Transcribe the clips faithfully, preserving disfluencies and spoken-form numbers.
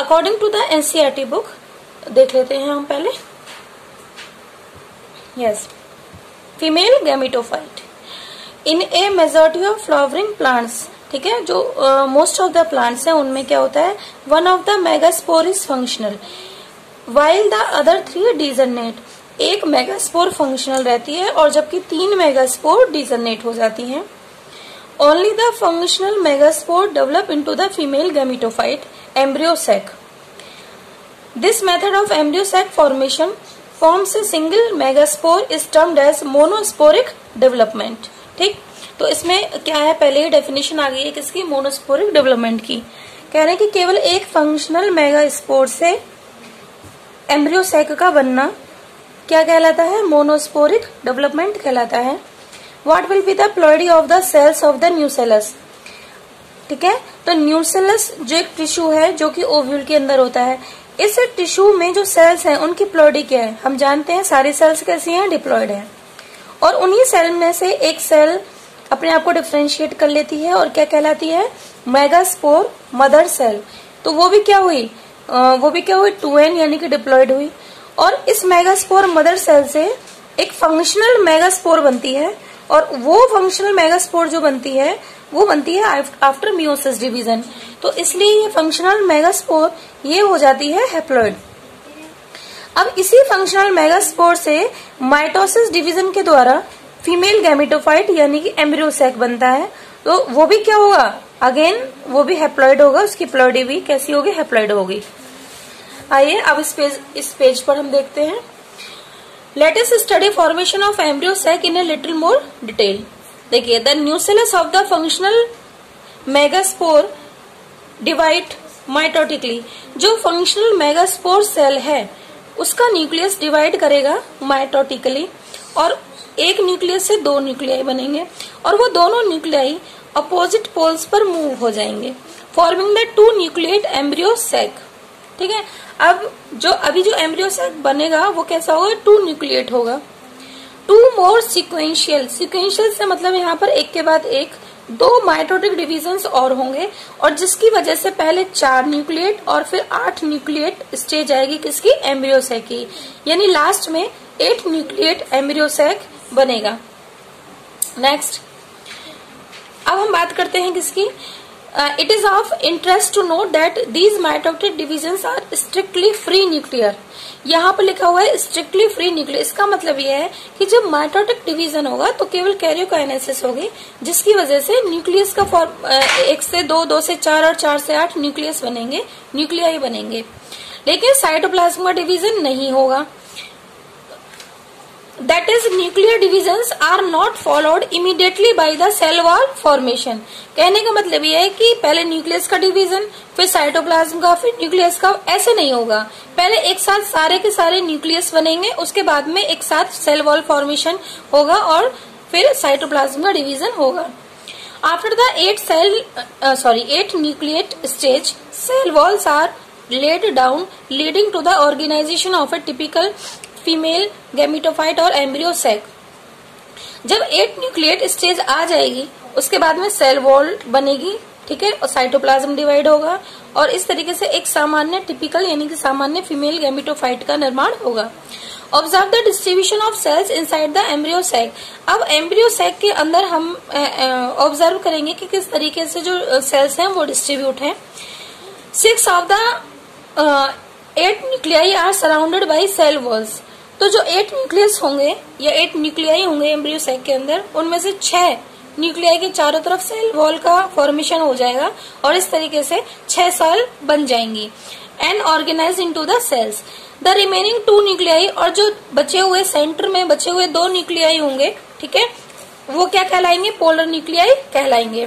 According to the NCERT book देख लेते हैं हम पहले। Yes, female gametophyte in a majority of flowering plants, ठीक है, जो मोस्ट ऑफ द प्लांट्स हैं उनमें क्या होता है, one of the megaspore is functional while the other three degenerate, एक मेगास्पोर फंक्शनल रहती है और जबकि तीन मेगास्पोर डिजर्नेट हो जाती हैं। Only the functional megaspore develop into the female gametophyte embryo sac. This method of embryo sac formation forms a single megaspore is termed as monosporic development. ठीक, तो इसमें क्या है, पहले ही डेफिनेशन आ गई है किसकी, मोनोस्पोरिक डेवलपमेंट की। कह रहे हैं कि केवल एक फंक्शनल मेगास्पोर से एम्ब्रियो सैक का बनना क्या कहलाता है, मोनोस्पोरिक डेवलपमेंट कहलाता है। What will be the ploidy of the cells of the nucellus. ठीक है, तो न्यूसेलस जो एक टिश्यू है जो कि ओव्यूल के अंदर होता है, इस टिश्यू में जो सेल्स हैं उनकी प्लॉइडी क्या है, हम जानते हैं सारी सेल्स कैसी हैं, डिप्लॉइड हैं। और उन्हीं सेल में से एक सेल अपने आप को डिफ्रेंशिएट कर लेती है और क्या कहलाती है, मेगास्पोर मदर सेल। तो वो भी क्या हुई, वो भी क्या हुई, टू एन यानी कि डिप्लॉइड हुई। और इस मेगास्पोर मदर सेल से एक फंक्शनल मेगास्पोर बनती है और वो फंक्शनल मेगास्पोर जो बनती है वो बनती है आफ्टर मियोसिस डिवीजन। तो इसलिए ये फंक्शनल मेगास्पोर ये हो जाती है हैप्लॉइड। अब इसी फंक्शनल मेगास्पोर से माइटोसिस डिवीजन के द्वारा फीमेल गैमेटोफाइट यानी कि एम्ब्रियो सैक बनता है। तो वो भी क्या होगा, अगेन वो भी हैप्लॉइड होगा, उसकी प्लॉइडी भी कैसी होगी, हैप्लॉइड होगी। आइए अब इस पेज इस पेज पर हम देखते हैं। Let us study formation of embryo sac in a little more detail. देखिए, the nucellus of the functional megaspore divide mitotically. जो फंक्शनल मेगास्पोर सेल है उसका न्यूक्लियस डिवाइड करेगा माइटोटिकली और एक न्यूक्लियस से दो न्यूक्लियाई बनेंगे और वो दोनों न्यूक्लियाई अपोजिट पोल्स पर मूव हो जाएंगे, forming the two nucleate embryo sac. ठीक है, अब जो अभी जो एम्ब्रियो सैक बनेगा वो कैसा होगा, टू न्यूक्लिएट होगा। टू मोर सिक्वेंशियल, सिक्वेंशियल से मतलब यहाँ पर एक के बाद एक दो माइटोटिक डिविजन्स और होंगे और जिसकी वजह से पहले चार न्यूक्लिएट और फिर आठ न्यूक्लिएट स्टेज आएगी किसकी, एम्ब्रियो सैक की, यानी लास्ट में एट न्यूक्लिएट एम्ब्रियो सैक बनेगा। नेक्स्ट, अब हम बात करते हैं किसकी, it is of interest to note that these mitotic divisions are strictly free nuclear. यहाँ पर लिखा हुआ है स्ट्रिक्टली फ्री न्यूक्लियर। इसका मतलब यह है कि जब माइटोटिक डिवीजन होगा तो केवल कैरियोकाइनेसिस होगी, जिसकी वजह से न्यूक्लियस का फॉर्म एक से दो, दो से चार और चार से आठ न्यूक्लियस बनेंगे, न्यूक्लियाई बनेंगे। लेकिन साइटोप्लाज्म का डिवीजन नहीं होगा। That is, nuclear divisions are not followed immediately by the cell wall formation। कहने का मतलब ये है कि पहले न्यूक्लियस का डिवीजन, फिर साइटोप्लाज्म का, फिर न्यूक्लियस का, ऐसे नहीं होगा। पहले एक साथ सारे के सारे न्यूक्लियस बनेंगे, उसके बाद में एक साथ सेल वॉल फॉर्मेशन होगा और फिर साइटोप्लाज्म का डिवीजन होगा। After the eight cell sorry eight nucleate stage, cell walls are laid down leading to the organization of a typical female gametophyte और एम्ब्रियो सैक। जब एट न्यूक्लिएट स्टेज आ जाएगी उसके बाद में सेल वॉल बनेगी, ठीक है, और साइटोप्लाज्म डिवाइड होगा और इस तरीके से एक सामान्य टिपिकल यानी कि सामान्य फीमेल गैमेटोफाइट का निर्माण होगा। Observe the distribution of cells inside the embryo sac. अब एम्ब्रियो सैक के अंदर हम ऑब्जर्व करेंगे कि किस तरीके से जो सेल्स हैं वो डिस्ट्रीब्यूट हैं। Six of the eight nuclei are surrounded by cell walls. तो जो एट न्यूक्लियस होंगे या एट न्यूक्लियाई होंगे एम्ब्रियो सैक के अंदर, उनमें से छह न्यूक्लियाई के चारों तरफ सेल वॉल का फॉर्मेशन हो जाएगा और इस तरीके से छह सेल बन जाएंगी and organise into the cells. The remaining two nuclei, और जो बचे हुए सेंटर में बचे हुए दो न्यूक्लियाई होंगे, ठीक है, वो क्या कहलाएंगे, पोलर न्यूक्लियाई कहलाएंगे।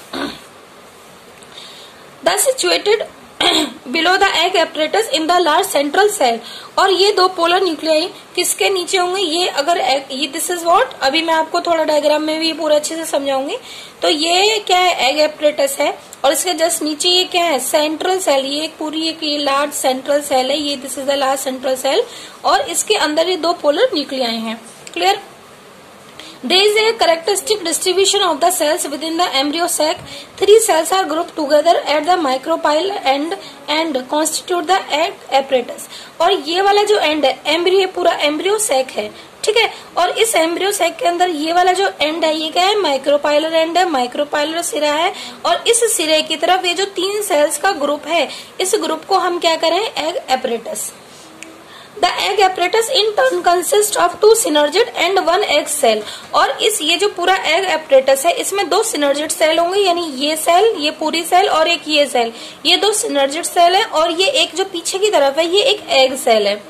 The situated below the egg apparatus in the large central cell. और ये दो पोलर न्यूक्लियाई किसके नीचे होंगे, ये अगर ये दिस इज व्हाट, अभी मैं आपको थोड़ा डायग्राम में भी पूरा अच्छे से समझाऊंगी। तो ये क्या है, एग एपरेटस है और इसके जस्ट नीचे ये क्या है, सेंट्रल सेल। ये एक पूरी एक ये लार्ज सेंट्रल सेल है, ये this is the large central cell और इसके अंदर ये दो पोलर न्यूक्लियाई हैं। Clear. There is a characteristic distribution of the cells within the embryo sac. Three cells are grouped together at the micropyle end and constitute the egg apparatus. और ये वाला जो एंड है, एम्ब्रियो पूरा embryo sac है, ठीक है। और इस एम्ब्रियो सैक के अंदर ये वाला जो एंड है ये क्या है, माइक्रोपाइलर एंड है, माइक्रोपाइलर सिरा है। और इस सिरे की तरफ ये जो तीन सेल्स का ग्रुप है, इस ग्रुप को हम क्या करें, egg apparatus. The egg apparatus in turn consist of two synergid and one egg cell. और इस ये जो पूरा एग एपरेटस है इसमें दो सिनर्जिड सेल होंगे, यानी ये सेल, ये पूरी सेल और एक ये सेल, ये दो सिनर्जिड सेल है। और ये एक जो पीछे की तरफ है ये एक एग सेल है।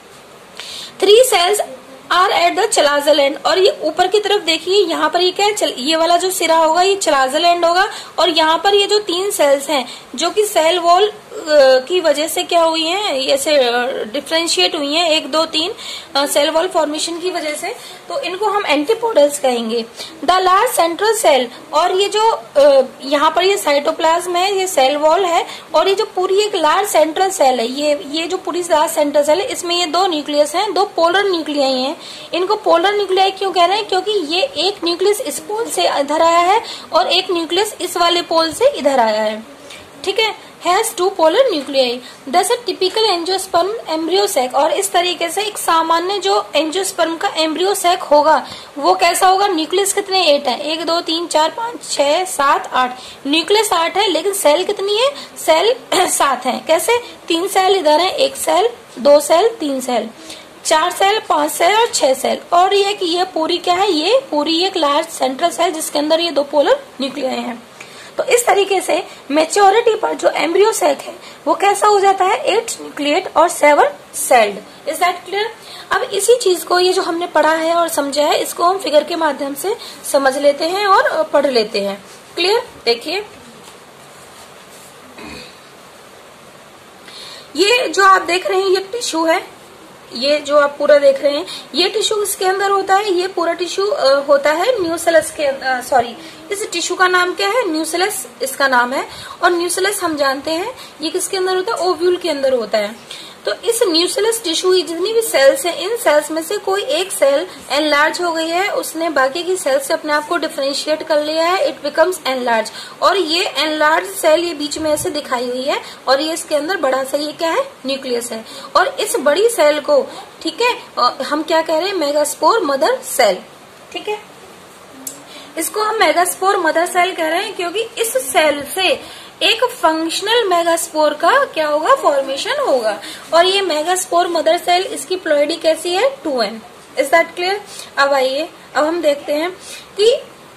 Three cells are at the chalazal end. और ये ऊपर की तरफ देखिए, यहाँ पर ये क्या है, ये वाला जो सिरा होगा ये चलाजल एंड होगा। और यहाँ पर ये जो तीन सेल्स हैं जो कि सेल वॉल की वजह से क्या हुई हैं, ऐसे डिफ्रेंशिएट हुई हैं, एक दो तीन सेल वॉल फॉर्मेशन की वजह से, तो इनको हम एंटीपोडल्स कहेंगे। द लार्ज सेंट्रल सेल, और ये जो यहाँ पर ये साइटोप्लाज्म है, ये सेल वॉल है। और ये जो पूरी एक लार्ज सेंट्रल सेल है, ये ये जो पूरी लार्ज सेंट्रल सेल है, इसमें ये दो न्यूक्लियस हैं, दो पोलर न्यूक्लियाई हैं। इनको पोलर न्यूक्लियाई क्यों कह रहे हैं, क्योंकि ये एक न्यूक्लियस इस पोल से इधर आया है और एक न्यूक्लियस इस वाले पोल से इधर आया है, ठीक है। Has two polar nuclei. This typical angiosperm embryo sac. और इस तरीके से एक सामान्य जो एंजियोस्पर्म का एम्ब्रियो सैक होगा वो कैसा होगा, न्यूक्लियस कितने, एट है, एक दो तीन चार पाँच छह सात आठ, न्यूक्लियस आठ है लेकिन सेल कितनी है, सेल सात है। कैसे, तीन सेल इधर है, एक सेल, दो सेल, तीन सेल, चार सेल, पांच सेल और छह सेल। और ये कि ये पूरी क्या है, ये पूरी एक लार्ज सेंट्रल सेल जिसके अंदर ये दो पोलर न्यूक्लियाई हैं। तो इस तरीके से मेच्योरिटी पर जो एम्ब्रियो सैक है वो कैसा हो जाता है, एट न्यूक्लिएट और seven celled. Is that clear. अब इसी चीज को, ये जो हमने पढ़ा है और समझा है, इसको हम फिगर के माध्यम से समझ लेते हैं और पढ़ लेते हैं। क्लियर। देखिए ये जो आप देख रहे हैं ये टिश्यू है, ये जो आप पूरा देख रहे हैं ये टिश्यू इसके अंदर होता है, ये पूरा टिश्यू होता है न्यूसेलस के, सॉरी इस टिश्यू का नाम क्या है, न्यूसेलस इसका नाम है। और न्यूसेलस हम जानते हैं ये किसके अंदर होता है, ओव्यूल के अंदर होता है। तो इस न्यूसेलस टिश्यू जितनी भी सेल्स हैं, इन सेल्स में से कोई एक सेल एनलार्ज हो गई है, उसने बाकी की सेल से अपने आप को डिफरेंशिएट कर लिया है, इट बिकम्स एनलार्ज। और ये एनलार्ज सेल ये बीच में ऐसे दिखाई हुई है और ये इसके अंदर बड़ा सा ये क्या है, न्यूक्लियस है। और इस बड़ी सेल को, ठीक है, हम क्या कह रहे हैं, मेगास्पोर मदर सेल, ठीक है। इसको हम मेगास्पोर मदर सेल कह रहे हैं क्योंकि इस सेल से एक फंक्शनल मेगास्पोर का क्या होगा, फॉर्मेशन होगा। और ये मेगास्पोर मदर सेल, इसकी प्लॉइडी कैसी है, two N. Is that clear. अब आइए अब हम देखते हैं कि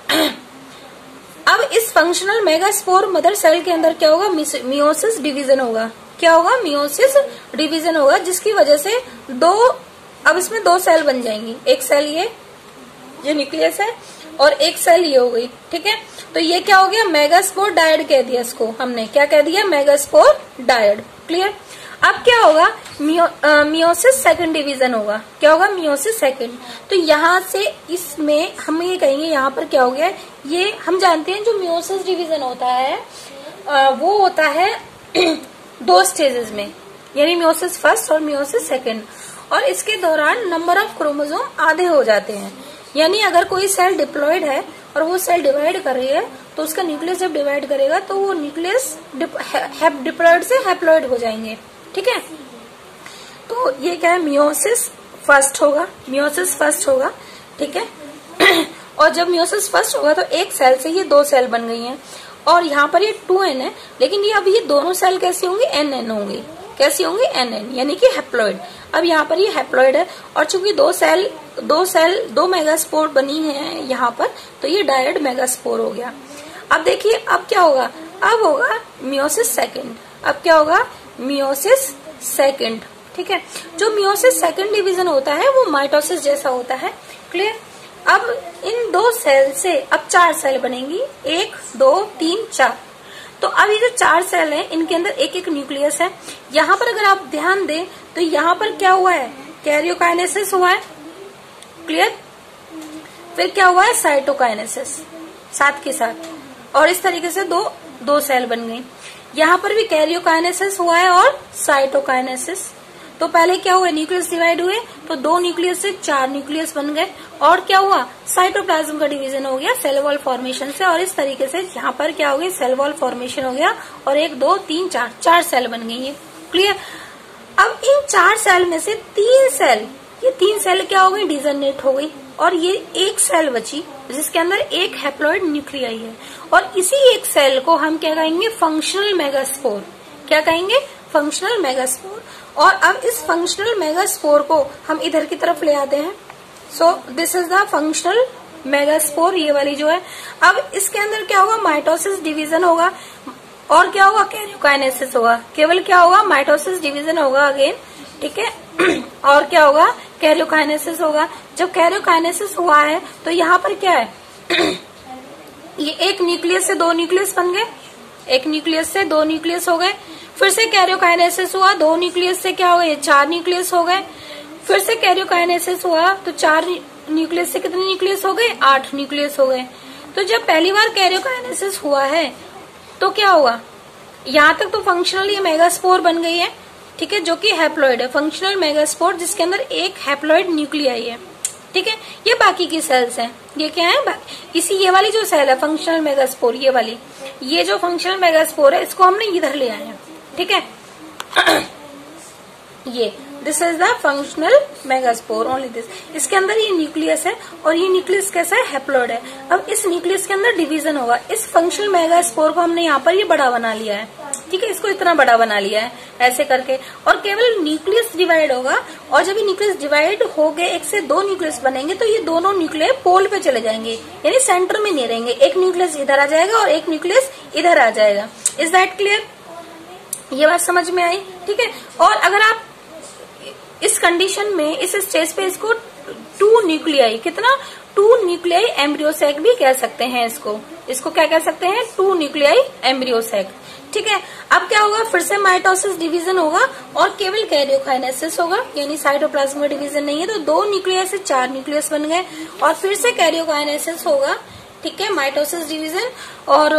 अब इस फंक्शनल मेगास्पोर मदर सेल के अंदर क्या होगा, मियोसिस डिवीजन होगा। क्या होगा, मियोसिस डिवीजन होगा, जिसकी वजह से दो, अब इसमें दो सेल बन जाएंगी, एक सेल ये ये न्यूक्लियस है और एक सेल ये हो गई, ठीक है। तो ये क्या हो गया, मेगास्पोर डायड कह दिया इसको हमने, क्या कह दिया, मेगास्पोर डायड। क्लियर। अब क्या होगा, मियो, आ, मियोसिस सेकंड डिवीजन होगा। क्या होगा, मियोसिस सेकंड। तो यहाँ से इसमें हम ये कहेंगे, यहाँ पर क्या हो गया, ये हम जानते हैं जो मियोसिस डिवीजन होता है आ, वो होता है दो स्टेजेस में, यानी मियोसिस फर्स्ट और मियोसिस सेकंड। और इसके दौरान नंबर ऑफ क्रोमोसोम आधे हो जाते हैं, यानी अगर कोई सेल डिप्लॉयड है और वो सेल डिवाइड कर रही है तो उसका न्यूक्लियस जब डिवाइड करेगा तो वो न्यूक्लियस डिप्लॉयड से हैप्लॉयड हो जाएंगे, ठीक है। तो ये क्या है, मियोसिस फर्स्ट होगा, मियोसिस फर्स्ट होगा, ठीक है। और जब मियोसिस फर्स्ट होगा तो एक सेल से ये दो सेल बन गई हैं। और यहाँ पर ये टू एन है, लेकिन ये अब ये दोनों सेल कैसी होंगी, एन एन होंगी। कैसी होंगी, एन एन, यानी कि हैप्लॉयड। अब यहाँ पर ये हैप्लॉयड है और चूंकि दो सेल दो सेल दो मेगास्पोर बनी है यहाँ पर, तो ये डायड मेगास्पोर हो गया। अब देखिए अब क्या होगा, अब होगा मियोसिस सेकंड। अब क्या होगा, मियोसिस सेकंड, ठीक है। जो मियोसिस सेकंड डिवीजन होता है वो माइटोसिस जैसा होता है। क्लियर। अब इन दो सेल से अब चार सेल बनेंगी, एक दो तीन चार। तो अब ये जो चार सेल हैं इनके अंदर एक एक न्यूक्लियस है। यहाँ पर अगर आप ध्यान दें तो यहाँ पर क्या हुआ है, कैरियोकाइनेसिस हुआ है। क्लियर। फिर क्या हुआ है, साइटोकाइनेसिस साथ के साथ। और इस तरीके से दो दो सेल बन गई। यहाँ पर भी कैरियोकाइनेसिस हुआ है और साइटोकाइनेसिस। तो पहले क्या हुआ, न्यूक्लियस डिवाइड हुए तो दो न्यूक्लियस से चार न्यूक्लियस बन गए, और क्या हुआ, साइटोप्लाज्म का डिवीजन हो गया सेल वॉल फॉर्मेशन से, और इस तरीके से यहाँ पर क्या हो गया, सेल वॉल फॉर्मेशन हो गया, और एक दो तीन चार चार सेल बन गई है। क्लियर। अब इन चार सेल में से तीन सेल, ये तीन सेल क्या हो गई, डिजनरेट हो गई, और ये एक सेल बची जिसके अंदर एक हैप्लॉइड न्यूक्लियाई है, और इसी एक सेल को हम क्या कहेंगे, फंक्शनल मेगास्पोर। क्या कहेंगे, फंक्शनल मेगास्पोर। और अब इस फंक्शनल मेगास्पोर को हम इधर की तरफ ले आते हैं। So this is the functional megaspore, ये वाली जो है। अब इसके अंदर क्या होगा, माइटोसिस डिवीजन होगा, और क्या होगा, कैरियोकाइनेसिस होगा। केवल क्या होगा, माइटोसिस डिवीजन होगा अगेन, ठीक है, और क्या होगा, कैरियोकाइनेसिस होगा। जब कैरियोकाइनेसिस हुआ है तो यहाँ पर क्या है, ये एक न्यूक्लियस से दो न्यूक्लियस बन गए, एक न्यूक्लियस से दो न्यूक्लियस हो गए, फिर से कैरियोकाइनेसिस हुआ, दो न्यूक्लियस से क्या हो गए, चार न्यूक्लियस हो गए, फिर से कैरियोकाइनेसिस हुआ तो चार न्यूक्लियस से कितने न्यूक्लियस हो गए, आठ न्यूक्लियस हो गए। तो जब पहली बार कैरियोकाइनेसिस हुआ है तो क्या होगा, यहाँ तक तो फंक्शनल ये मेगास्पोर बन गई है, ठीक है, जो कि हैप्लॉइड है, फंक्शनल मेगास्पोर जिसके अंदर एक हैप्लॉइड न्यूक्लियाई है, ठीक है। ये बाकी की सेल्स हैं, ये क्या है, इसी ये वाली जो सेल है फंक्शनल मेगास्पोर, ये वाली, ये जो फंक्शनल मेगास्पोर है इसको हमने इधर ले आए हैं, ठीक है। ये this is the functional megaspore, only this. इसके अंदर ये न्यूक्लियस है, और ये न्यूक्लियस कैसा है, हैप्लॉइड है। अब इस न्यूक्लियस के अंदर डिवीजन होगा, इस फंक्शनल मेगास्पोर को हमने यहाँ पर ये बड़ा बना लिया है, ठीक है, इसको इतना बड़ा बना लिया है ऐसे करके, और केवल न्यूक्लियस डिवाइड होगा, और जब ये न्यूक्लियस डिवाइड हो गए, एक से दो न्यूक्लियस बनेंगे तो ये दोनों न्यूक्लियस पोल पे चले जाएंगे, यानी सेंटर में नहीं रहेंगे, एक न्यूक्लियस इधर आ जाएगा और एक न्यूक्लियस इधर आ जाएगा। इज दैट क्लियर, ये बात समझ में आई, ठीक है। और अगर आप इस कंडीशन में, इस स्टेज पे इसको टू न्यूक्लियाई, कितना, टू न्यूक्लियाई एम्ब्रियोसैक भी कह सकते हैं इसको, इसको क्या कह सकते हैं, टू न्यूक्लियाई एम्ब्रियोसैक, ठीक है। अब क्या होगा, फिर से माइटोसिस डिवीजन होगा, और केवल कैरियोकाइनेसिस होगा, यानी साइटोप्लाज्म का डिवीजन नहीं है, तो दो न्यूक्लियस से चार न्यूक्लियस बन गए, और फिर से कैरियोकाइनेसिस होगा, ठीक है, माइटोसिस डिवीजन, और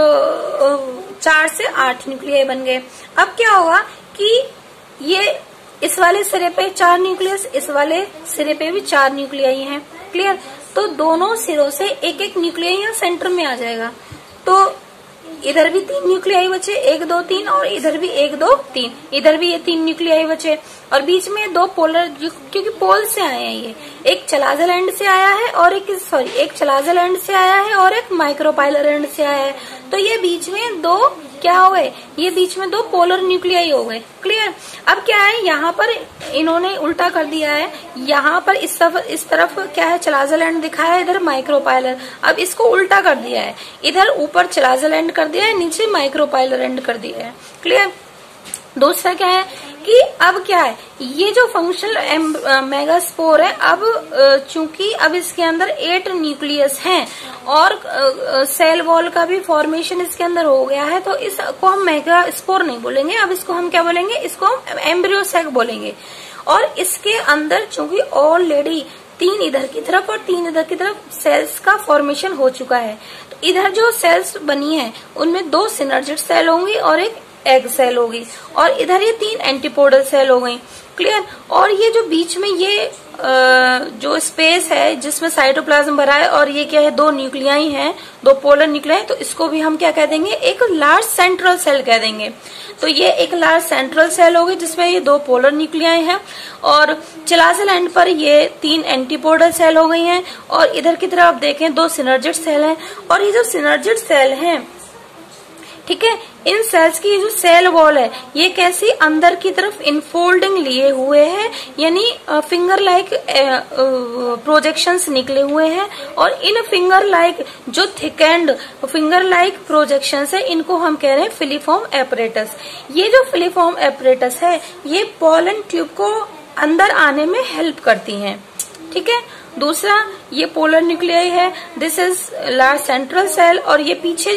चार से आठ न्यूक्लियाई बन गए। अब क्या होगा कि ये इस वाले सिरे पे चार न्यूक्लियस, इस वाले सिरे पे भी चार न्यूक्लियाई हैं, क्लियर। तो दोनों सिरों से एक एक न्यूक्लियाई यहाँ सेंटर में आ जाएगा, तो इधर भी तीन न्यूक्लियाई बचे, एक दो तीन, और इधर भी एक दो तीन, इधर भी ये तीन न्यूक्लियाई बचे, और बीच में दो पोलर, क्योंकि पोल से आए हैं ये, एक चलाजल एंड से आया है और एक सॉरी एक चलाजल एंड से आया है और एक माइक्रोपाइलर एंड से आया है, तो ये बीच में दो क्या हो गए, ये बीच में दो पोलर न्यूक्लियाई हो गए, क्लियर। अब क्या है, यहाँ पर इन्होंने उल्टा कर दिया है, यहाँ पर इस तरफ इस तरफ क्या है, चलाजल एंड दिखाया है, इधर माइक्रोपाइलर, अब इसको उल्टा कर दिया है, इधर ऊपर चलाजल एंड कर दिया है, नीचे माइक्रोपाइलर एंड कर दिया है, क्लियर। दूसरा क्या है कि अब क्या है, ये जो फंक्शनल मेगास्पोर है, अब चूंकि अब इसके अंदर एट न्यूक्लियस हैं और सेल वॉल का भी फॉर्मेशन इसके अंदर हो गया है, तो इसको हम मेगास्पोर नहीं बोलेंगे, अब इसको हम क्या बोलेंगे, इसको हम एम्ब्रियोसैक बोलेंगे। और इसके अंदर चूंकि ऑलरेडी तीन इधर की तरफ और तीन इधर की तरफ सेल्स का फॉर्मेशन हो चुका है, तो इधर जो सेल्स बनी है उनमें दो सिनर्जिड सेल होंगी और एक एग सेल होगी, और इधर ये तीन एंटीपोडल सेल हो गई, क्लियर। और ये जो बीच में ये जो स्पेस है जिसमें साइटोप्लाज्म भरा है, और ये क्या है, दो न्यूक्लियाई हैं, दो पोलर न्यूक्लियाई, तो इसको भी हम क्या कह देंगे, एक लार्ज सेंट्रल सेल कह देंगे। तो ये एक लार्ज सेंट्रल सेल होगी जिसमें ये दो पोलर न्यूक्लियाई हैं, और चिलाजल एंड पर ये तीन एंटीपोडल सेल हो गई हैं, और इधर की तरफ आप देखें दो सिनर्जिड सेल हैं। और ये जो सिनर्जिड सेल हैं, ठीक है, इन सेल्स की जो सेल वॉल है ये कैसी, अंदर की तरफ इनफोल्डिंग लिए हुए है, यानी फिंगर लाइक प्रोजेक्शंस निकले हुए हैं, और इन फिंगर लाइक जो थिकेंड फिंगर लाइक प्रोजेक्शंस है, इनको हम कह रहे हैं फिलीफॉर्म एपरेटस। ये जो फिलीफॉर्म एपरेटस है ये पॉलन ट्यूब को अंदर आने में हेल्प करती हैं, ठीक है। दूसरा ये पोलर न्यूक्लियाई है, this is large central cell, और ये पीछे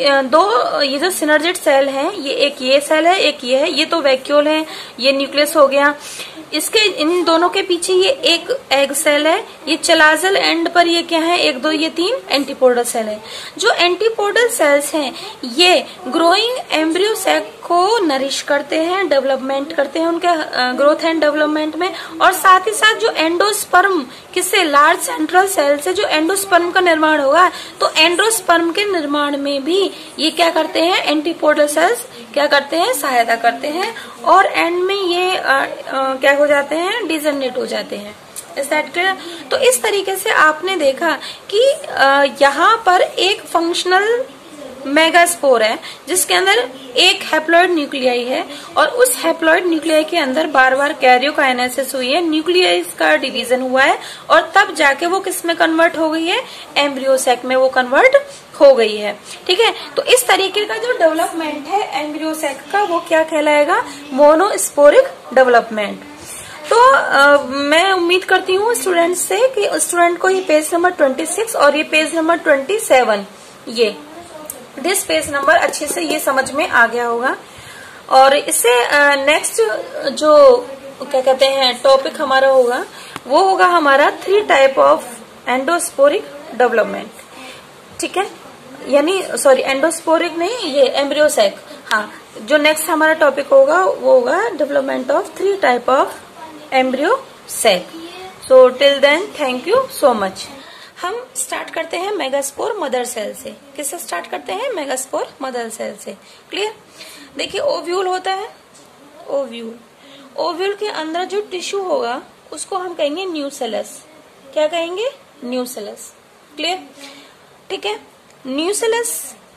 दो ये जो सिनर्जिड सेल हैं, ये एक ये सेल है, एक ये है, ये तो वैक्यूल है, ये न्यूक्लियस हो गया। इसके इन दोनों के पीछे ये एक एग सेल है, ये चलाजल एंड पर ये क्या है, एक दो ये तीन एंटीपोडल सेल है। जो एंटीपोडल सेल्स हैं ये ग्रोइंग एम्ब्रियो सैक को नरिश करते हैं, डेवलपमेंट करते हैं उनके ग्रोथ एंड डेवलपमेंट में, और साथ ही साथ जो एंडोस्पर्म किससे, लार्ज सेंट्रल सेल से जो एंडोस्पर्म का निर्माण होगा, तो एंडोस्पर्म के निर्माण में भी ये क्या करते हैं, एंटीपोडल सेल्स क्या करते हैं, सहायता करते हैं, और एंड में ये आ, आ, क्या हो जाते हैं, डिजनरेट हो जाते हैं। इस दैट क्लियर? तो इस तरीके से आपने देखा कि यहाँ पर एक फंक्शनल मेगास्पोर है जिसके अंदर एक हैप्लॉइड न्यूक्लियाई है, और उस हैप्लॉइड न्यूक्लियाई के अंदर बार बार कैरियोकाइनेसिस हुई है, न्यूक्लियाई का डिवीजन हुआ है, और तब जाके वो किस में कन्वर्ट हो गई है, एम्ब्रियो सैक में वो कन्वर्ट हो गई है। ठीक है, तो इस तरीके का जो डेवलपमेंट है एम्ब्रियो सैक का वो क्या कहलाएगा, मोनोस्पोरिक डेवलपमेंट। तो आ, मैं उम्मीद करती हूँ स्टूडेंट से कि स्टूडेंट को ये पेज नंबर छब्बीस और ये पेज नंबर सत्ताईस, ये दिस पेज नंबर अच्छे से ये समझ में आ गया होगा। और इससे नेक्स्ट जो क्या कहते हैं टॉपिक हमारा होगा वो होगा हमारा three type of endosporic development. ठीक है, यानी सॉरी एंडोस्पोरिक नहीं, ये एम्ब्रियो सैक। हाँ, जो नेक्स्ट हमारा टॉपिक होगा वो होगा development of three type of embryo sac. So till then thank you so much. हम स्टार्ट करते हैं मेगास्पोर मदर सेल से। किससे स्टार्ट करते हैं, मेगास्पोर मदर सेल से। क्लियर? देखिए ओव्यूल होता है, ओव्यूल ओव्यूल के अंदर जो टिश्यू होगा उसको हम कहेंगे न्यूसेलस। क्या कहेंगे, न्यूसेलस। क्लियर? ठीक है, न्यूसेलस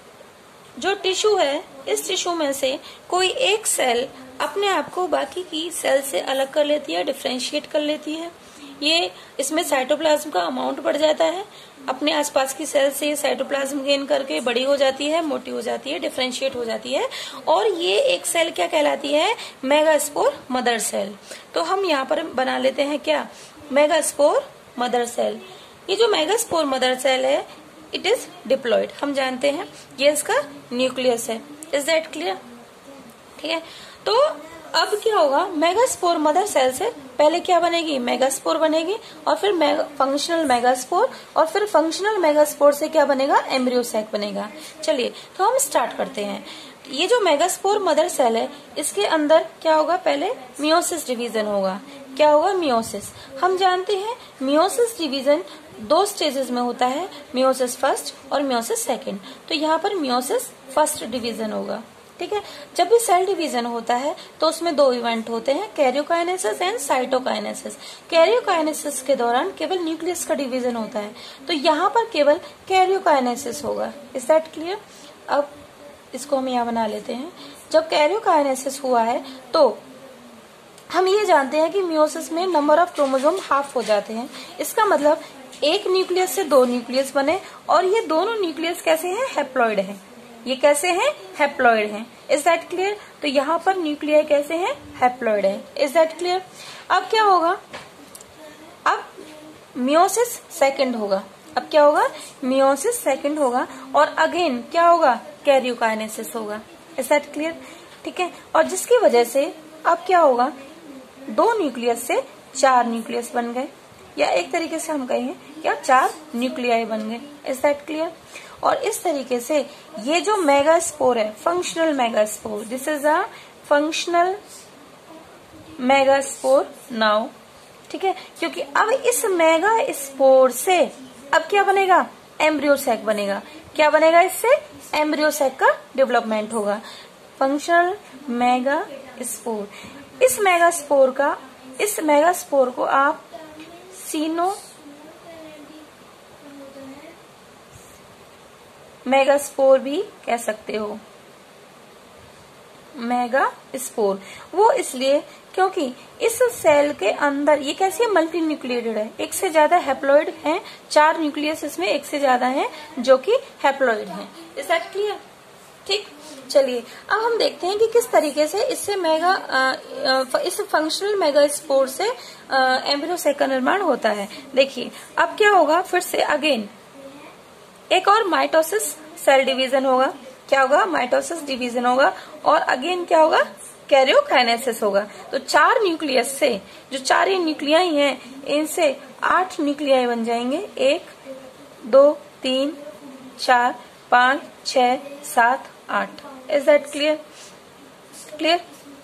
जो टिश्यू है, इस टिश्यू में से कोई एक सेल अपने आप को बाकी की सेल से अलग कर लेती है, डिफ्रेंशिएट कर लेती है। ये इसमें साइटोप्लाज्म का अमाउंट बढ़ जाता है, अपने आसपास की सेल से साइटोप्लाज्म गेन करके बड़ी हो जाती है, मोटी हो जाती है, डिफ्रेंशिएट हो जाती है, और ये एक सेल क्या कहलाती है, मेगास्पोर मदर सेल। तो हम यहाँ पर बना लेते हैं क्या, मेगास्पोर मदर सेल। ये जो मेगास्पोर मदर सेल है इट इज डिप्लॉइड, हम जानते हैं ये इसका न्यूक्लियस है। Is that clear? ठीक है, तो अब क्या होगा, मेगास्पोर मदर सेल से पहले क्या बनेगी, मेगास्पोर बनेगी, और फिर मेगा, फंक्शनल मेगास्पोर, और फिर फंक्शनल मेगास्पोर से क्या बनेगा, एम्ब्रियो सैक बनेगा। चलिए तो हम स्टार्ट करते हैं। ये जो मेगास्पोर मदर सेल है इसके अंदर क्या होगा, पहले मियोसिस डिवीजन होगा। क्या होगा, मियोसिस। हम जानते हैं मियोसिस डिवीजन दो स्टेजेस में होता है, मियोसिस फर्स्ट और मियोसिस सेकंड। तो यहाँ पर मियोसिस फर्स्ट डिवीजन होगा। ठीक है, जब भी सेल डिवीजन होता है तो उसमें दो इवेंट होते हैं, कैरियोकाइनेसिस एंड साइटोकाइनेसिस। कैरियोकाइनेसिस के दौरान केवल न्यूक्लियस का डिवीजन होता है, तो यहाँ पर केवल कैरियोकाइनेसिस होगा। Is that clear? अब इसको हम यहाँ बना लेते हैं। जब कैरियोकाइनेसिस हुआ है तो हम ये जानते हैं कि मियोसिस में नंबर ऑफ क्रोमोसोम हाफ हो जाते हैं। इसका मतलब एक न्यूक्लियस से दो न्यूक्लियस बने, और ये दोनों न्यूक्लियस कैसे हैं, हैप्लॉइड हैं। ये कैसे हैं, हैप्लॉइड हैं। Is that clear? तो यहाँ पर न्यूक्लियाई कैसे हैं, हैप्लॉइड है। Is that clear? अब क्या होगा, अब मियोसिस सेकंड होगा। अब क्या होगा, मियोसिस सेकंड होगा, और अगेन क्या होगा, कैरियोकाइनेसिस होगा। Is that clear? ठीक है, और जिसकी वजह से अब क्या होगा, दो न्यूक्लियस से चार न्यूक्लियस बन गए, या एक तरीके से हम कहेंगे क्या, चार न्यूक्लियाई बन गए। Is that clear? और इस तरीके से ये जो मेगास्पोर है, functional megaspore, this is a functional megaspore now. ठीक है, क्योंकि अब इस मेगा स्पोर से अब क्या बनेगा, एम्ब्रियो सैक बनेगा। क्या बनेगा, इससे एम्ब्रियो सैक का डेवलपमेंट होगा। फंक्शनल मेगा स्पोर, इस मेगास्पोर का इस मेगास्पोर को आप सीनो मेगास्पोर भी कह सकते हो। मेगा स्पोर वो इसलिए क्योंकि इस सेल के अंदर ये कैसी है, मल्टी न्यूक्लिएटेड है, एक से ज्यादा हैप्लॉइड हैं, चार न्यूक्लियस इसमें एक से ज्यादा हैं जो कि हैप्लॉइड हैं। Is that clear? ठीक, चलिए अब हम देखते हैं कि किस तरीके से इससे मेगा आ, आ, इस फंक्शनल मेगा स्पोर से एम्ब्रियो सैक का निर्माण होता है। देखिए अब क्या होगा, फिर से अगेन एक और माइटोसिस सेल डिवीजन होगा। क्या होगा, माइटोसिस डिवीजन होगा, और अगेन क्या होगा, कैरियोकाइनेसिस होगा। तो चार न्यूक्लियस से जो चार ये न्यूक्लियाई हैं, इनसे आठ न्यूक्लियाई बन जाएंगे। एक, दो, तीन, चार, पांच, छह, सात, आठ। Is that clear? क्लियर?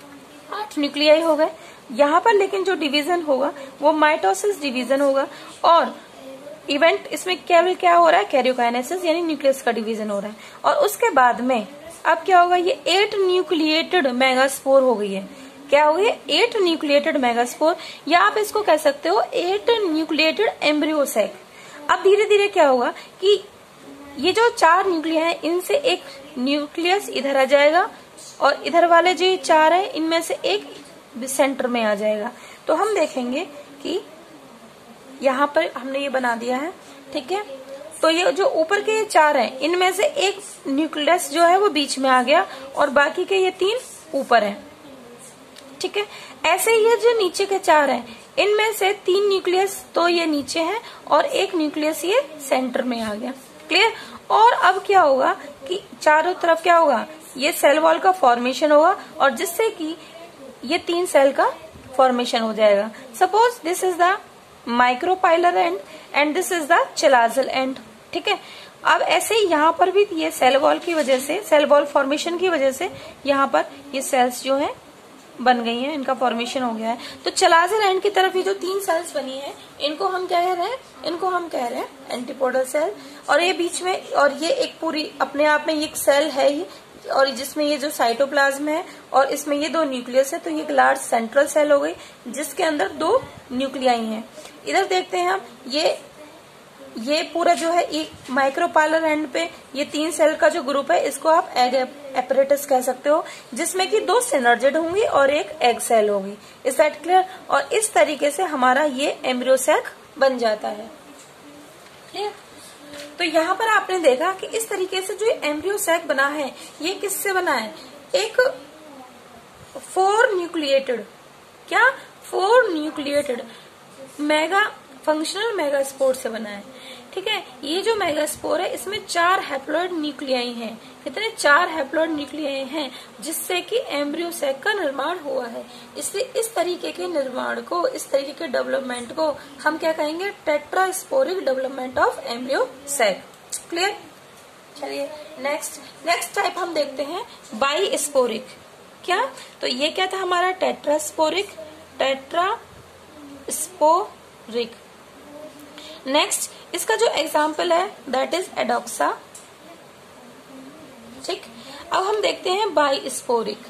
आठ न्यूक्लियाई हो गए यहाँ पर। लेकिन जो डिवीजन होगा वो माइटोसिस डिवीजन होगा, और इवेंट इसमें केवल क्या हो रहा है, कैरियोकाइनेसिस यानी न्यूक्लियस का डिवीजन हो रहा है। और उसके बाद में अब क्या होगा, ये एट न्यूक्लिएटेड मेगास्पोर हो गई है। क्या हो गई? एट न्यूक्लिएटेड मेगास्पोर, या आप इसको कह सकते हो एट न्यूक्लिएटेड एम्ब्रियोसैक। अब धीरे धीरे क्या होगा कि ये जो चार न्यूक्लिया है, इनसे एक न्यूक्लियस इधर आ जाएगा, और इधर वाले जो चार है इनमें से एक सेंटर में आ जाएगा। तो हम देखेंगे कि यहाँ पर हमने ये बना दिया है, ठीक है। तो ये जो ऊपर के ये चार हैं, इनमें से एक न्यूक्लियस जो है वो बीच में आ गया, और बाकी के ये तीन ऊपर हैं, ठीक है। ऐसे ये जो नीचे के चार हैं, इनमें से तीन न्यूक्लियस तो ये नीचे हैं, और एक न्यूक्लियस ये सेंटर में आ गया। क्लियर? और अब क्या होगा कि चारों तरफ क्या होगा, ये सेल वॉल का फॉर्मेशन होगा, और जिससे कि ये तीन सेल का फॉर्मेशन हो जाएगा। Suppose this is the micropylar end end this is the chalazal end, ठीक है। अब ऐसे ही यहाँ पर भी ये सेल वॉल की वजह से, सेल वॉल फॉर्मेशन की वजह से यहाँ पर ये सेल्स जो है बन गई हैं, इनका फॉर्मेशन हो गया है। तो चिलाजल एंड की तरफ ये जो तीन सेल्स बनी है, इनको हम कह रहे हैं, इनको हम कह रहे हैं एंटीपोडल सेल। और ये बीच में, और ये एक पूरी अपने आप में एक सेल है ही, और जिसमें ये जो साइटोप्लाज्म है और इसमें ये दो न्यूक्लियस है, तो ये एक लार्ज सेंट्रल सेल हो गई जिसके अंदर दो न्यूक्लियाई हैं। इधर देखते हैं हम, ये ये पूरा जो है ये माइक्रोपाइलर एंड पे ये तीन सेल का जो ग्रुप है, इसको आप एग एपरेटस कह सकते हो, जिसमें कि दो सिनर्जिड होंगी और एक एग सेल होगी। Is that clear? और इस तरीके से हमारा ये एम्ब्रियोसैक बन जाता है। क्लियर? तो यहाँ पर आपने देखा कि इस तरीके से जो एम्ब्रियोसैक बना है, ये किससे बना है? एक फोर न्यूक्लिएटेड, क्या four nucleated mega functional megaspore से बना है, ठीक है। ये जो मेगास्पोर है, इसमें चार हैप्लॉइड न्यूक्लियाई हैं। कितने? चार हैप्लॉइड न्यूक्लियाई हैं, जिससे कि एम्ब्रियोसैक का निर्माण हुआ है। इसलिए इस तरीके के निर्माण को, इस तरीके के डेवलपमेंट को हम क्या कहेंगे? Tetrasporic development of embryo sac. Clear? चलिए नेक्स्ट नेक्स्ट टाइप हम देखते हैं बाईस्पोरिक। क्या? तो ये क्या था हमारा? Tetrasporic, tetrasporic. नेक्स्ट इसका जो एग्जाम्पल है दैट इज एडोक्सा, ठीक। अब हम देखते हैं bisporic.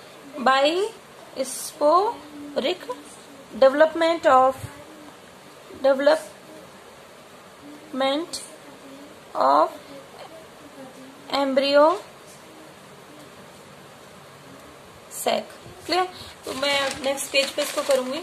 Bisporic development of development of embryo sac. Clear? तो मैं नेक्स्ट पेज पे इसको करूंगी।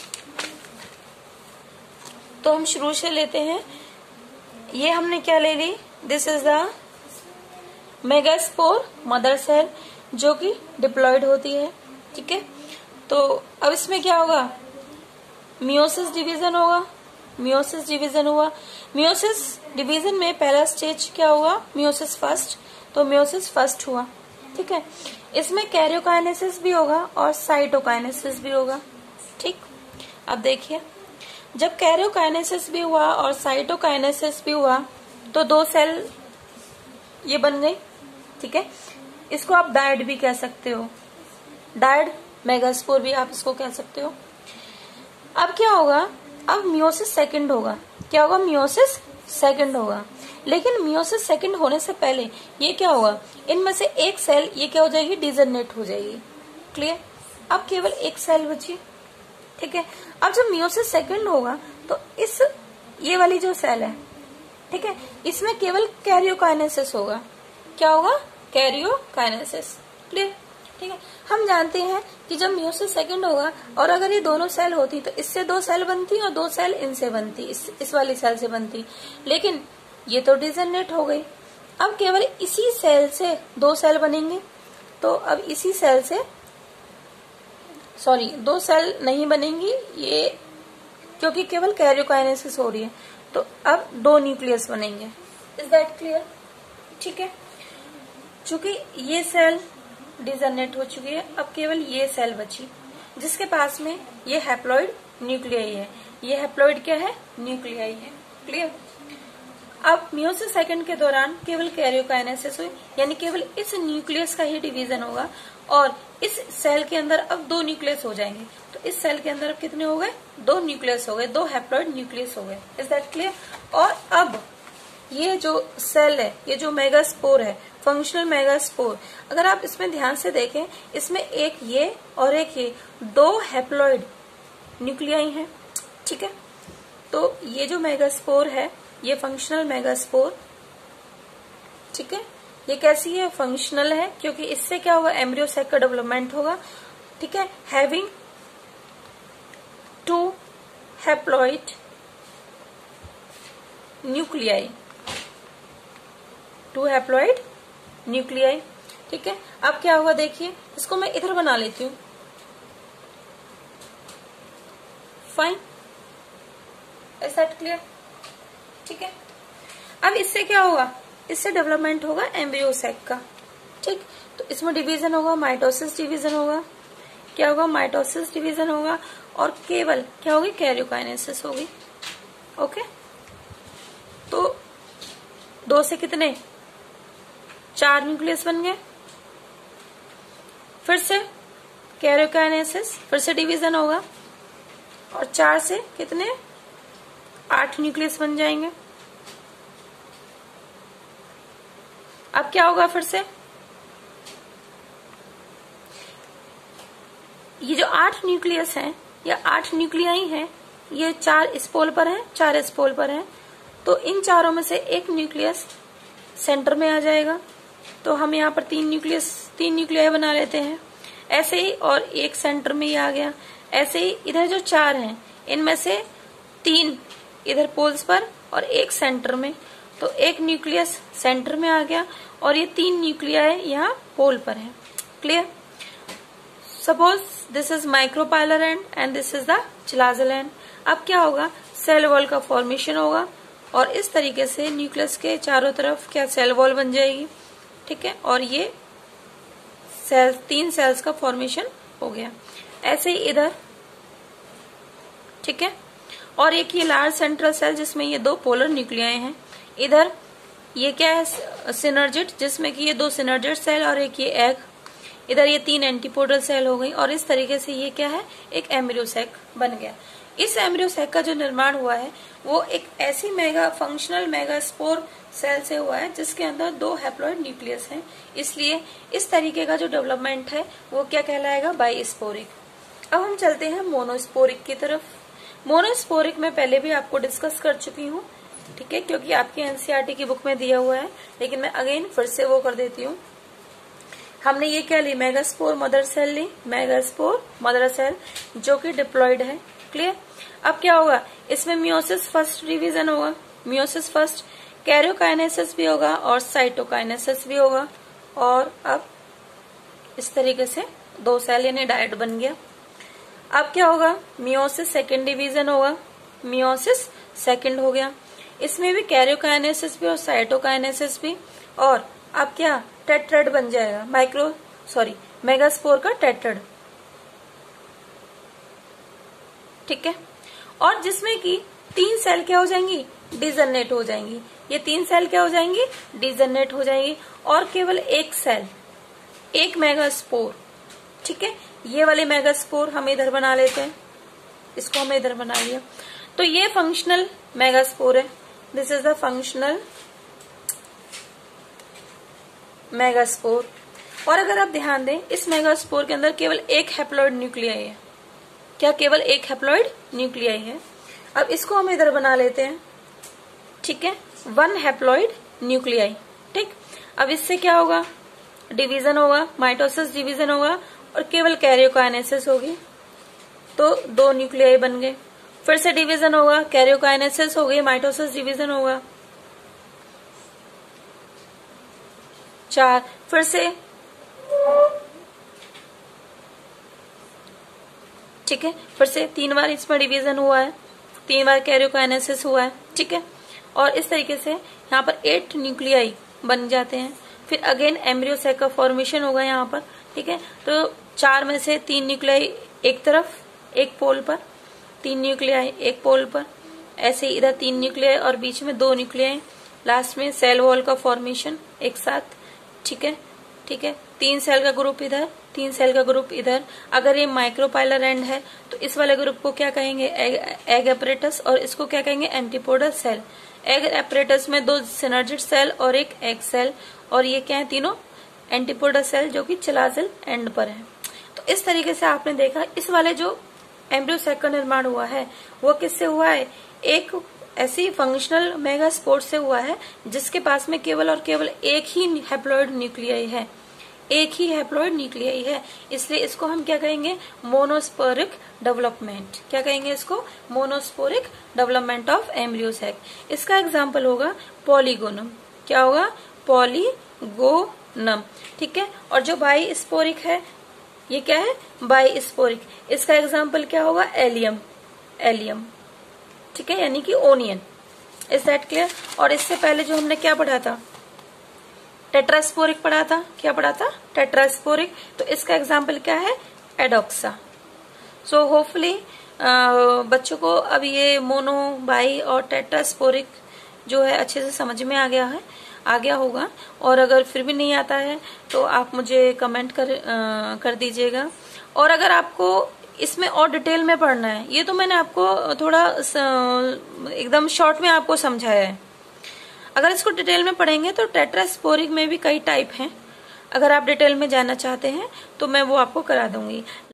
तो हम शुरू से लेते हैं। ये हमने क्या ले ली? This is the megaspore mother cell, जो कि डिप्लॉयड होती है, ठीक है। तो अब इसमें क्या होगा? मियोसिस डिवीजन होगा। मियोसिस डिवीजन हुआ। मियोसिस डिवीजन में पहला स्टेज क्या हुआ? Meiosis first. तो मियोसिस फर्स्ट हुआ, ठीक है। इसमें कैरियोकाइनेसिस भी होगा और साइटोकाइनेसिस भी होगा, ठीक। अब देखिए, जब कैरियोकाइनेसिस भी हुआ और साइटोकाइनेसिस भी हुआ, तो दो सेल ये बन गई, ठीक है। इसको आप डायड भी कह सकते हो, डायड मेगास्पोर भी आप इसको कह सकते हो। अब क्या होगा? अब मियोसिस सेकंड होगा। क्या होगा? मियोसिस सेकंड होगा। लेकिन मियोसिस सेकंड होने से पहले ये क्या होगा? इनमें से एक सेल ये क्या हो जाएगी? डिजनरेट हो जाएगी। क्लियर? अब केवल एक सेल बची, ठीक है। अब जब मियोसिस सेकंड होगा तो इस ये वाली जो सेल है, ठीक है, इसमें केवल कैरियोकाइनेसिस होगा। क्या होगा? कैरियोकाइनेसिस। क्लियर? ठीक है। हम जानते हैं कि जब मियोसिस सेकंड होगा और अगर ये दोनों सेल होती तो इससे दो सेल बनती और दो सेल इनसे बनती, इस, इस वाली सेल से बनती। लेकिन ये तो डिजनरेट हो गई। अब केवल इसी सेल से दो सेल बनेंगे। तो अब इसी सेल से सॉरी दो सेल नहीं बनेंगी, ये क्योंकि केवल कैरियोकाइनेसिस हो रही है। तो अब दो न्यूक्लियस बनेंगे। Is that clear? ठीक है। चूंकि ये सेल डिजनरेट हो चुकी है। अब केवल ये सेल बची जिसके पास में ये हैप्लॉइड न्यूक्लियाई है। ये हैप्लॉइड क्या है? न्यूक्लियाई है। क्लियर? अब मियोसिस सेकंड के दौरान केवल कैरियोकाइनेसिस हुई, यानी केवल इस न्यूक्लियस का ही डिवीजन होगा और इस सेल के अंदर अब दो न्यूक्लियस हो जाएंगे। तो इस सेल के अंदर अब कितने हो गए? दो न्यूक्लियस हो गए, दो हैप्लॉइड न्यूक्लियस हो गए। Is that clear? और अब ये जो सेल है, ये जो मेगास्पोर है, फंक्शनल मेगास्पोर, अगर आप इसमें ध्यान से देखें, इसमें एक ये और एक ये दो हैप्लॉइड न्यूक्लियाई हैं। ठीक है, तो ये जो मेगास्पोर है ये फंक्शनल मेगास्पोर, ठीक है, ये कैसी है? फंक्शनल है, क्योंकि इससे क्या होगा? एम्ब्रियो सेक का डेवलपमेंट होगा। ठीक है, having two haploid nuclei, two haploid nuclei. ठीक है, अब क्या होगा देखिए, इसको मैं इधर बना लेती हूं। Fine, is that clear? ठीक है, अब इससे क्या होगा? इससे डेवलपमेंट होगा एम्ब्रियो सेक का। ठीक, तो इसमें डिवीजन होगा, माइटोसिस डिवीजन होगा। क्या होगा? माइटोसिस डिवीजन होगा और केवल क्या होगी? कैरियोकाइनेसिस होगी। ओके, तो दो से कितने? चार न्यूक्लियस बन गए। फिर से कैरियोकाइनेसिस, फिर से डिवीजन होगा और चार से कितने? आठ न्यूक्लियस बन जाएंगे। अब क्या होगा? फिर से ये जो आठ न्यूक्लियस हैं, या आठ न्यूक्लियाई हैं, ये चार इस पोल पर हैं, चार इस पोल पर हैं, तो इन चारों में से एक न्यूक्लियस सेंटर में आ जाएगा। तो हम यहाँ पर तीन न्यूक्लियस तीन न्यूक्लियाई बना लेते हैं। ऐसे ही, और एक सेंटर में ही आ गया। ऐसे ही इधर जो चार हैं, इनमें से तीन इधर पोल्स पर और एक सेंटर में, तो एक न्यूक्लियस सेंटर में आ गया और ये तीन न्यूक्लियाई यहाँ पोल पर है। Clear? Suppose this is micropylar end end this is the chalazal end. अब क्या होगा? सेल वॉल का फॉर्मेशन होगा और इस तरीके से न्यूक्लियस के चारों तरफ क्या सेल वॉल बन जाएगी। ठीक है, और ये सेल तीन सेल्स का फॉर्मेशन हो गया। ऐसे ही इधर, ठीक है, और एक ये लार्ज सेंट्रल सेल जिसमें ये दो पोलर न्यूक्लियाई हैं। इधर ये क्या है? सिनर्जिड, जिसमें कि ये दो सिनर्जिड सेल और एक ये एग। इधर ये तीन एंटीपोडल सेल हो गई और इस तरीके से ये क्या है? एक एम्ब्रियो सेक बन गया। इस एम्ब्रियो सेक का जो निर्माण हुआ है वो एक ऐसी मेगा फंक्शनल मेगास्पोर सेल से हुआ है जिसके अंदर दो हैप्लॉइड न्यूक्लियस हैं। इसलिए इस तरीके का जो डेवलपमेंट है वो क्या कहलाएगा? बाइस्पोरिक। अब हम चलते हैं मोनोस्पोरिक की तरफ। मोनोस्पोरिक में पहले भी आपको डिस्कस कर चुकी हूँ, ठीक है, क्योंकि आपके एनसीईआरटी की बुक में दिया हुआ है, लेकिन मैं अगेन फिर से वो कर देती हूँ। हमने ये क्या ली? मेगास्पोर मदर सेल ली, मेगास्पोर मदर सेल जो कि डिप्लॉइड है। क्लियर? अब क्या होगा? इसमें मियोसिस फर्स्ट डिवीजन होगा, मियोसिस फर्स्ट, कैरियोकाइनेसिस भी होगा और साइटोकाइनेसिस भी होगा। और अब इस तरीके से दो सेल यानी डायट बन गया। अब क्या होगा? मियोसिस सेकेंड डिवीजन होगा, मियोसिस सेकेंड हो गया। इसमें भी कैरियोकाइनेसिस भी और साइटोकाइनेसिस भी। और अब क्या? टेट्राड बन जाएगा, माइक्रो सॉरी मेगास्पोर का टेट्राड। ठीक है, और जिसमें कि तीन सेल क्या हो जाएंगी? डिजनरेट हो जाएंगी। ये तीन सेल क्या हो जाएंगी? डिजनरेट हो जाएंगी और केवल एक सेल, एक मेगास्पोर। ठीक है, ये वाले मेगास्पोर हम इधर बना लेते हैं, इसको हमने इधर बना लिया। तो ये फंक्शनल मेगास्पोर है, this is the functional megaspore. और अगर आप ध्यान दें, इस मेगास्पोर के अंदर केवल एक हैप्लॉइड न्यूक्लियाई है। क्या? केवल एक हैप्लॉइड न्यूक्लियाई है। अब इसको हम इधर बना लेते हैं, ठीक है, वन हैप्लॉइड न्यूक्लियाई। ठीक, अब इससे क्या होगा? डिवीजन होगा, माइटोसिस डिवीजन होगा और केवल कैरियोकाइनेसिस होगी। तो दो न्यूक्लियाई बन गए। फिर से डिवीजन होगा, कैरियोकाइनेसिस हो गई, माइटोसिस डिवीजन होगा, चार। फिर से ठीक है, फिर से तीन बार इसमें डिवीजन हुआ है, तीन बार कैरियोकाइनेसिस हुआ है। ठीक है, और इस तरीके से यहाँ पर एट न्यूक्लियाई बन जाते हैं। फिर अगेन एम्ब्रियो सेक का फॉर्मेशन होगा यहाँ पर, ठीक है। तो चार में से तीन न्यूक्लियाई एक तरफ एक पोल पर, तीन न्यूक्लियाई एक पोल पर, ऐसे इधर तीन न्यूक्लियाई और बीच में दो न्यूक्लियाई, लास्ट में सेल वॉल का फॉर्मेशन एक साथ, ठीक है ठीक है। तीन सेल का ग्रुप इधर, तीन सेल का ग्रुप इधर। अगर ये माइक्रोपाइलर एंड है तो इस वाले ग्रुप को क्या कहेंगे, एग एपरेटस, और इसको क्या कहेंगे, एंटीपोडल सेल। एग एपरेटस में दो सिनर्जिड सेल और एक एग सेल, और ये क्या है, तीनों एंटीपोडल सेल जो कि चिलाजिल एंड पर है। तो इस तरीके से आपने देखा इस वाले जो एम्ब्रियो सैक का निर्माण हुआ है वो किससे हुआ है, एक ऐसी फंक्शनल मेगास्पोर से हुआ है जिसके पास में केवल और केवल एक ही हैप्लॉइड न्यूक्लियाई है, एक ही हैप्लॉइड न्यूक्लियाई है। इसलिए इसको हम क्या कहेंगे, मोनोस्पोरिक डेवलपमेंट। क्या कहेंगे इसको, monosporic development of embryo sac. इसका एग्जांपल होगा पॉलीगोनम। क्या होगा, पॉलीगोनम, ठीक है। और जो बाई स्पोरिक है ये क्या है, बाई स्पोरिक। इसका एग्जाम्पल क्या होगा, एलियम, एलियम, ठीक है, यानी कि ओनियन। Is that clear. और इससे पहले जो हमने क्या पढ़ा था, टेट्रास्पोरिक पढ़ा था। क्या पढ़ा था, टेट्रास्पोरिक। तो इसका एग्जाम्पल क्या है, एडोक्सा। सो होपफुली बच्चों को अब ये मोनो, बाई और टेट्रास्पोरिक जो है अच्छे से समझ में आ गया है, आ गया होगा। और अगर फिर भी नहीं आता है तो आप मुझे कमेंट कर आ, कर दीजिएगा। और अगर आपको इसमें और डिटेल में पढ़ना है, ये तो मैंने आपको थोड़ा एकदम शॉर्ट में आपको समझाया है। अगर इसको डिटेल में पढ़ेंगे तो टेट्रास्पोरिक में भी कई टाइप हैं। अगर आप डिटेल में जानना चाहते हैं तो मैं वो आपको करा दूंगी।